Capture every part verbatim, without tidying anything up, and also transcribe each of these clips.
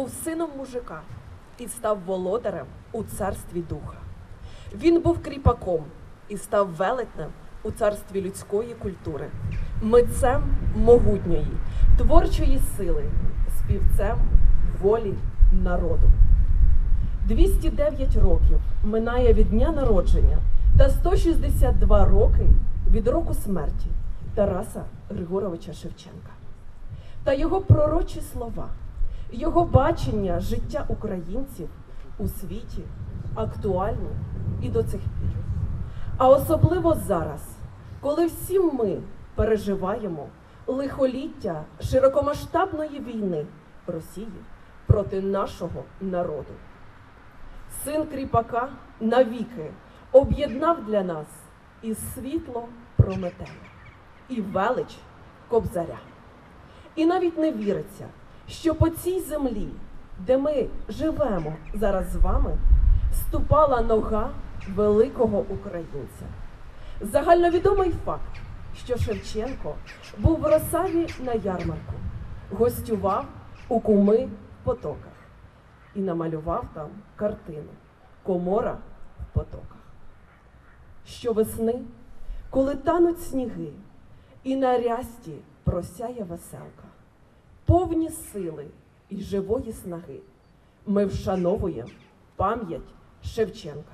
був сином мужика і став володарем у царстві духа. Він був кріпаком і став велетнем у царстві людської культури, митцем могутньої, творчої сили, співцем волі народу. двісті дев'ять років минає від дня народження та сто шістдесят два роки від року смерті Тараса Григоровича Шевченка. Та його пророчі слова, його бачення життя українців у світі актуальні і до цих пір. А особливо зараз, коли всі ми переживаємо лихоліття широкомасштабної війни Росії проти нашого народу. Син кріпака навіки об'єднав для нас і світло Прометея, і велич Кобзаря. І навіть не віриться, що по цій землі, де ми живемо зараз з вами, ступала нога великого українця. Загальновідомий факт, що Шевченко був в Росаві на ярмарку, гостював у Куми в Потоках і намалював там картину «Комора в Потоках». Щовесни, коли тануть сніги і на рясті просяє веселка, повні сили і живої снаги, ми вшановуємо пам'ять Шевченка.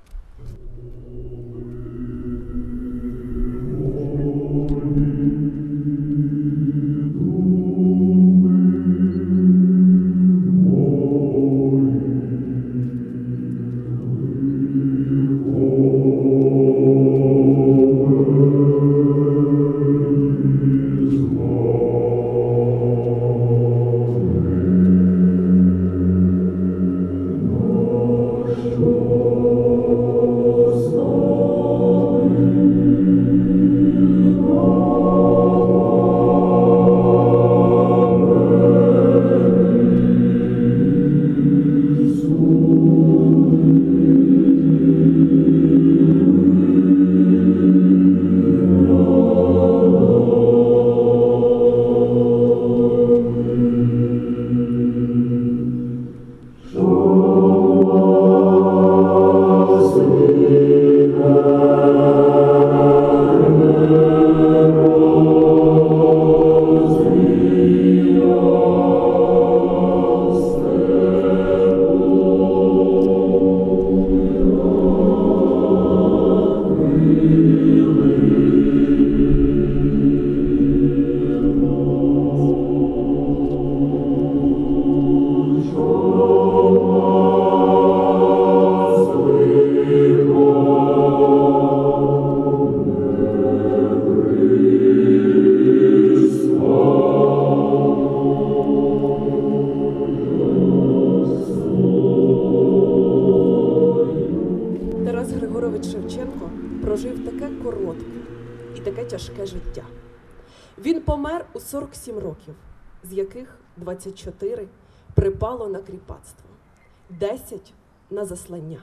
Шевченко прожив таке коротке і таке тяжке життя. Він помер у сорок сім років, з яких двадцять чотири припало на кріпацтво, десять на заслання.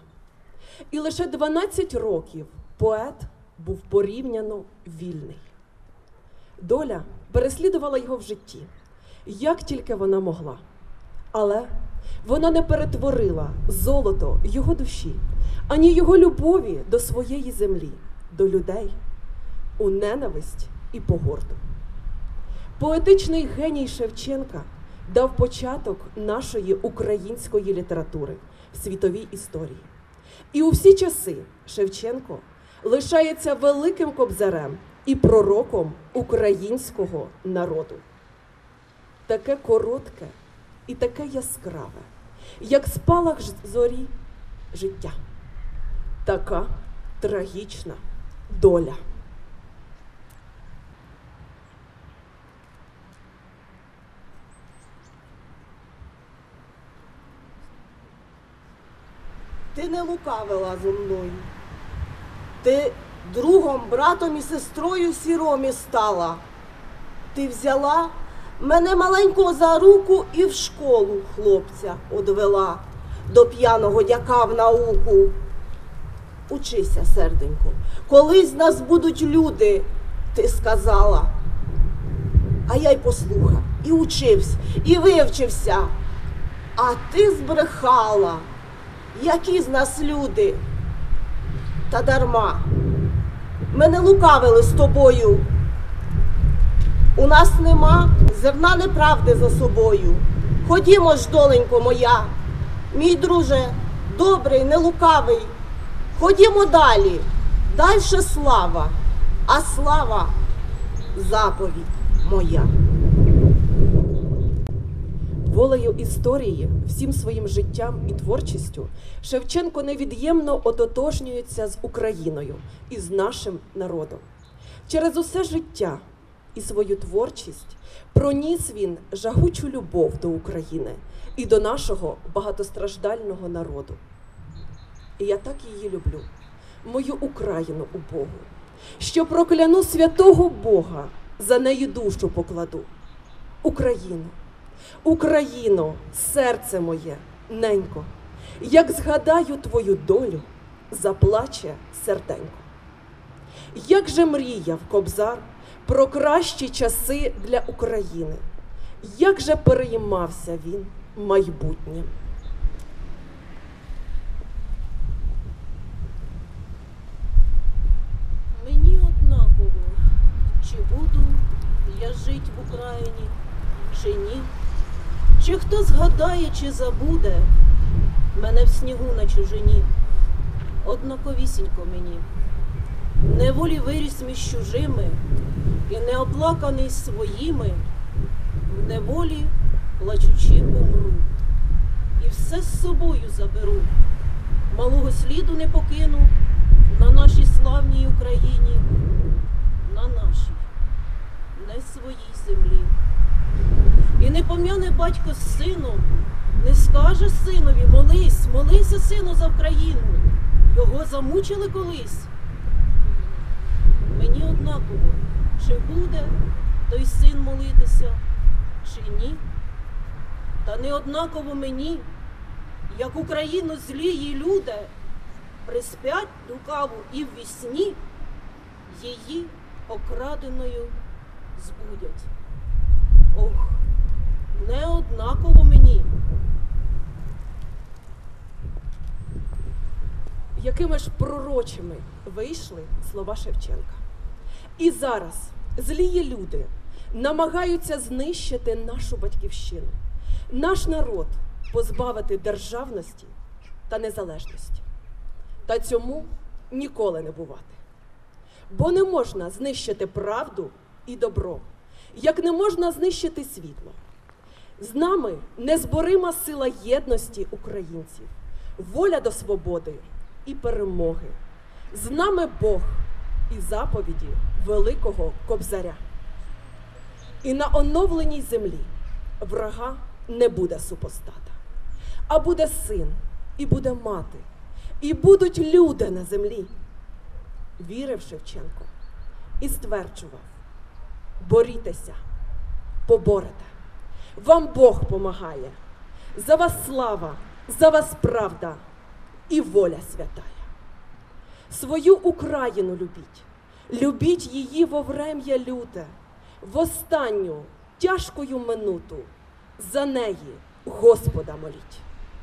І лише дванадцять років поет був порівняно вільний. Доля переслідувала його в житті, як тільки вона могла. Але вона не перетворила золото його душі, ані його любові до своєї землі, до людей, у ненависть і погорду. Поетичний геній Шевченка дав початок нашої української літератури в світовій історії. І у всі часи Шевченко лишається великим кобзарем і пророком українського народу. Таке коротке і таке яскраве, як спалах зорі життя. Така трагічна доля. Ти не лукавила зо мною. Ти другом, братом і сестрою сіромі стала. Ти взяла мене маленького за руку і в школу хлопця одвела, до п'яного дяка в науку. Учися, серденько, колись з нас будуть люди, ти сказала. А я й послухав, і учився, і вивчився. А ти збрехала, які з нас люди. Та дарма, ми не лукавили з тобою. У нас нема зерна неправди за собою. Ходімо ж, доленько моя, мій друже, добрий, не лукавий. Ходімо далі, дальше слава, а слава – заповідь моя. Волею історії, всім своїм життям і творчістю Шевченко невід'ємно ототожнюється з Україною і з нашим народом. Через усе життя і свою творчість проніс він жагучу любов до України і до нашого багатостраждального народу. І я так її люблю, мою Україну убогу, що прокляну святого Бога, за неї душу покладу. Україну, Україно, серце моє, ненько, як згадаю твою долю, заплаче серденько. Як же мріяв Кобзар про кращі часи для України, як же переймався він майбутнім. Мені однаково, чи буду я жить в Україні, чи ні, чи хто згадає, чи забуде мене в снігу на чужині. Однаковісінько мені, неволі виріс між чужими і не оплаканий своїми, в неволі плачучи помру. І все з собою заберу, малого сліду не покину на нашій славній Україні, на нашій, не своїй землі. І не пом'яне батько з сином, не скаже синові: молись, молися, сину, за Україну. Його замучили колись. Мені однаково, чи буде той син молитися, чи ні. Та не однаково мені, як Україну злії люди приспять лукаву і ввісні її окраденою збудять. Ох, не однаково мені. Якими ж пророчими вийшли слова Шевченка. І зараз злії люди намагаються знищити нашу батьківщину, наш народ позбавити державності та незалежності. Та цьому ніколи не бувати. Бо не можна знищити правду і добро, як не можна знищити світло. З нами незборима сила єдності українців, воля до свободи і перемоги. З нами Бог і заповіді великого Кобзаря. І на оновленій землі врага не буде супостата, а буде син, і буде мати, і будуть люди на землі. Вірив Шевченко і стверджував: борітеся, поборете, вам Бог помагає, за вас слава, за вас правда і воля святая. Свою Україну любіть, любіть її во врем'я люте, в останню тяжкою минуту за неї Господа моліть.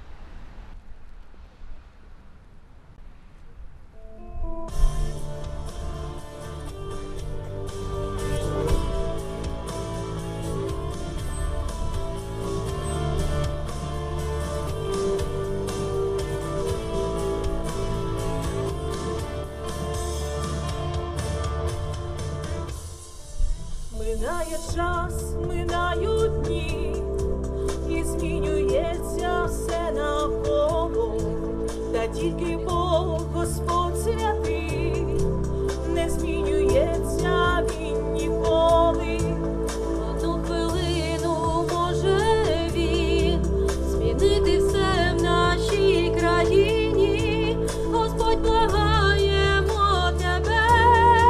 Минає час, минають дні, і змінюється все навколо, та тільки Бог, Господь святий, не змінюється Він ніколи. Одну хвилину може Він змінити все в нашій країні. Господь, благаємо Тебе,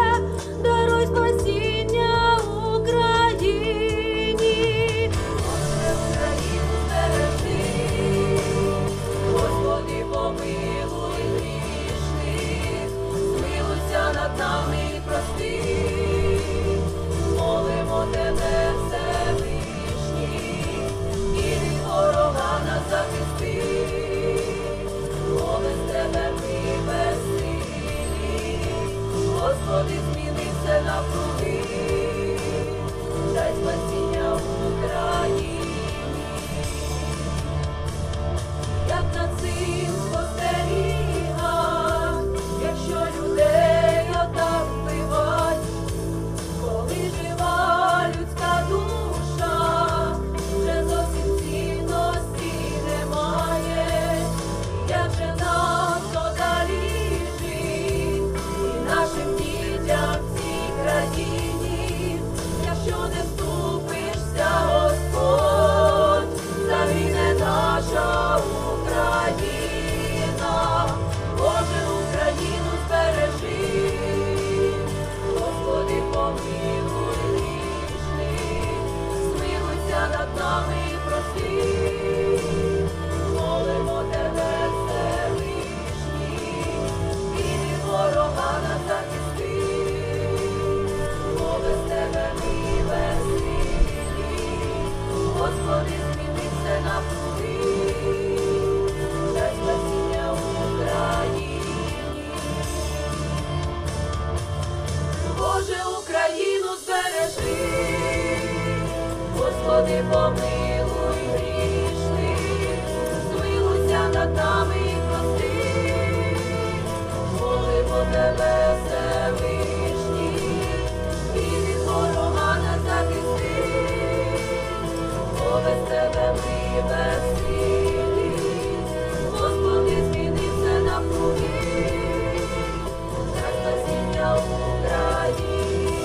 даруй спасіння Україні. над нами і прости, молимо тебе, Всевишній, і від ворога нас захисти, бо без тебе ми безсилі, Господи, зміни все навкруги, для спасіння України.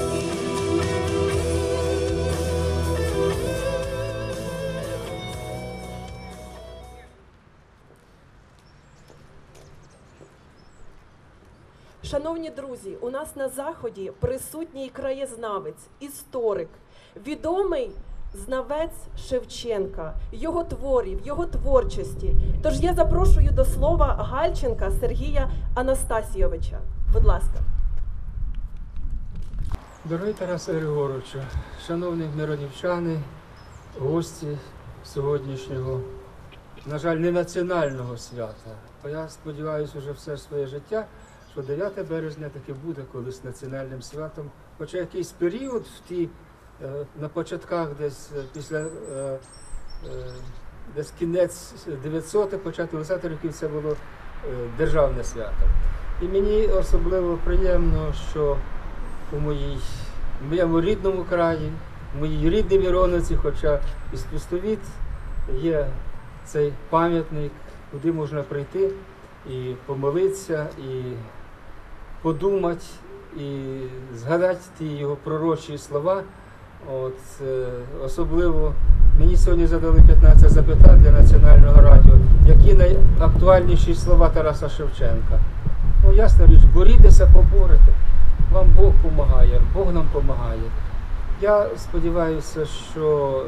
Шановні друзі, у нас на заході присутній краєзнавець, історик, відомий знавець Шевченка, його творів, його творчості. Тож я запрошую до слова Гальченка Сергія Анастасійовича. Будь ласка. Дорогий Тарасе Григоровичу, шановні миродівчани, гості сьогоднішнього, на жаль, не національного свята. Бо я сподіваюся вже все своє життя, що дев'яте березня таки буде колись національним святом. Хоча якийсь період в ті, на початках десь після е, десь кінець дев'ятсотих, початок двадцятих років це було державне свято. І мені особливо приємно, що у моїй, в моєму рідному краї, в моїй рідній Мироновці, хоча і з Пустовіт, є цей пам'ятник, куди можна прийти і помолитися, і подумати, і згадати ті його пророчі слова. От, е, особливо мені сьогодні задали п'ятнадцять запитань для Національного радіо, які найактуальніші слова Тараса Шевченка. Ну, ясна річ, борітеся, поборете. Вам Бог допомагає, Бог нам допомагає. Я сподіваюся, що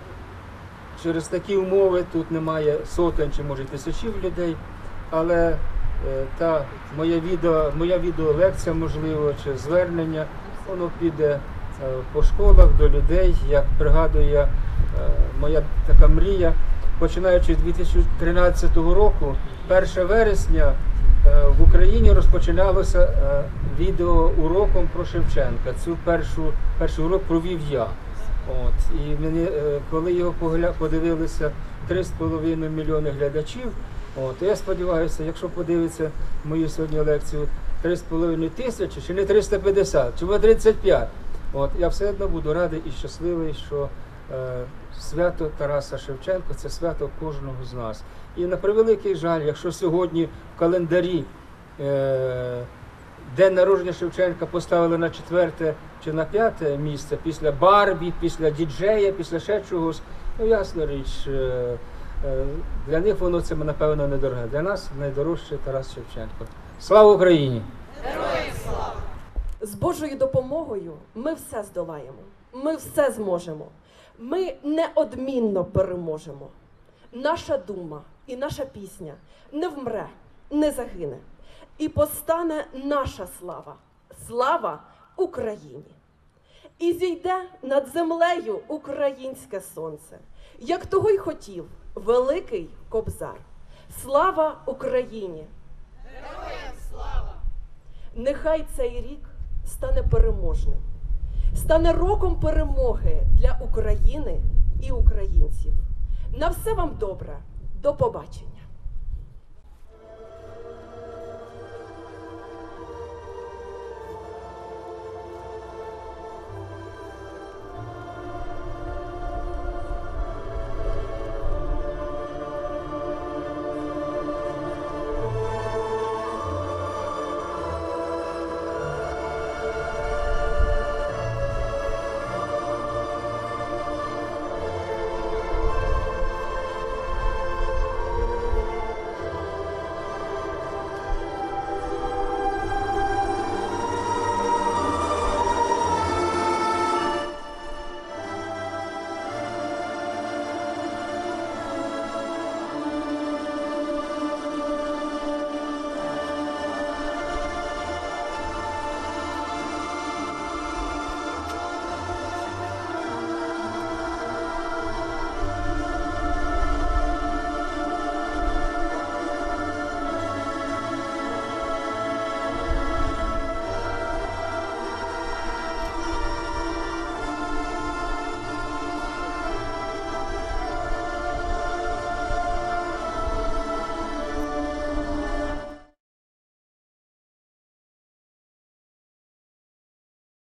через такі умови тут немає сотень чи, може, тисячів людей, але е, та моя відео, моя відеолекція, можливо, чи звернення, воно піде е, по школах до людей. Як пригадую, е, моя така мрія, починаючи з дві тисячі тринадцятого року, першого вересня, в Україні розпочиналося е, відеоуроком про Шевченка. Цю першу, перший урок провів я. От, і мені, е, коли його погля... подивилися три з половиною мільйони глядачів, от, я сподіваюся, якщо подивиться мою сьогодні лекцію три з половиною тисячі, чи не триста п'ятдесят, чи тридцять п'ять, от, я все одно буду радий і щасливий, що е, свято Тараса Шевченка – це свято кожного з нас. І на превеликий жаль, якщо сьогодні в календарі е, день народження Шевченка поставили на четверте чи на п'яте місце, після Барбі, після діджея, після ще чогось, ну ясна річ, е, е, для них воно це, напевно, недороге. Для нас найдорожче Тарас Шевченко. Слава Україні! Героям слава! З Божою допомогою ми все здолаємо, ми все зможемо, ми неодмінно переможемо. Наша дума і наша пісня не вмре, не загине. І постане наша слава, слава Україні. І зійде над землею українське сонце, як того й хотів великий Кобзар. Слава Україні! Героям слава! Нехай цей рік стане переможним, стане роком перемоги для України і українців. На все вам добре. До побачення.